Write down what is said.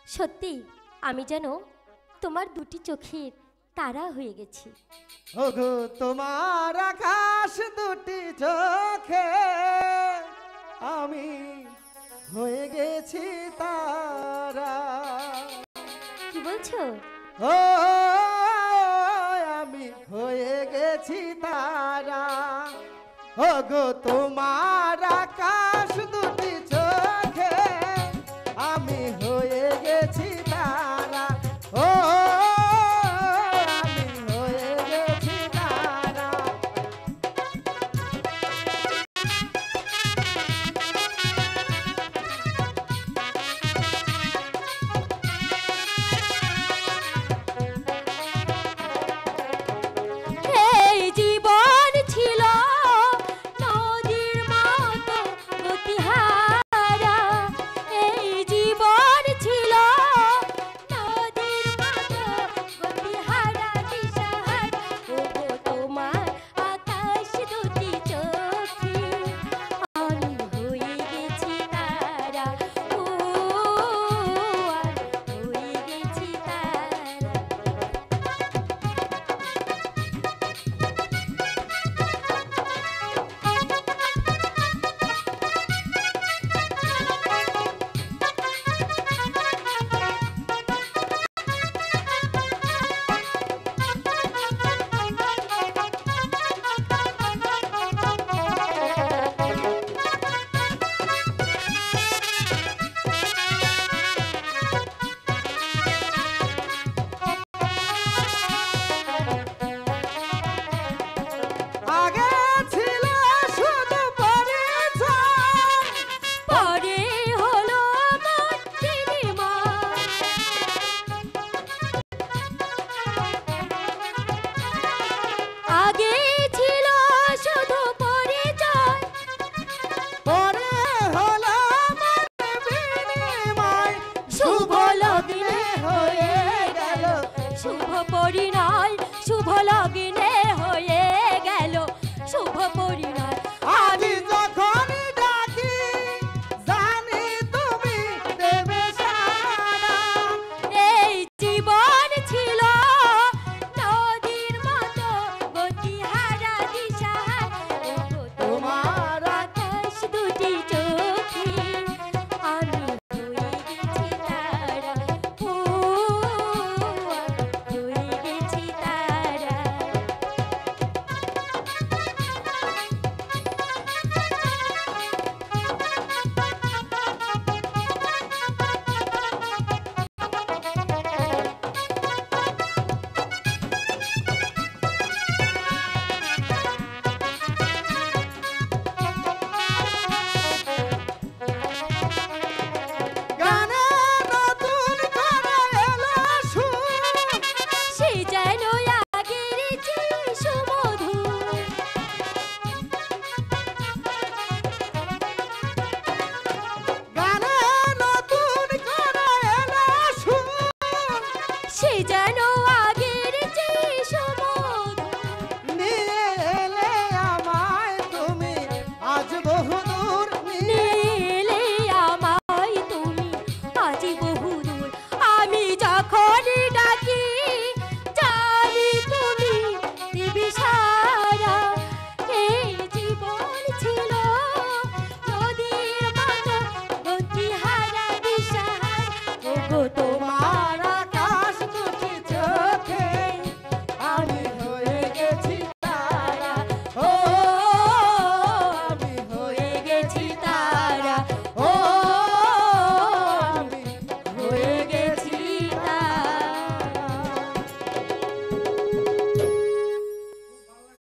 সত্যি আমি যেন তোমার দুটি চোখের তারা হয়ে গেছি। ওগো তোমার আকাশ দুটি চোখে আমি হয়ে গেছি তারা। কি বলছো? ও আমি হয়ে গেছি তারা। ওগো তোমার আকাশ দুটি চোখে আমি হয়ে গেছি তারা। ও পরিণয় শুভ লগ্নে হয়ে গেল শুভ পরিণয়। আমি যখন ডাকি জানি তুমি দেবে সাড়া। এই জীবন ছিল নদীর মতো গতিহারা দিশাহারা। তোমার আকাশ দুটি চোখে আমি হয়ে গেছি তারা। তোমার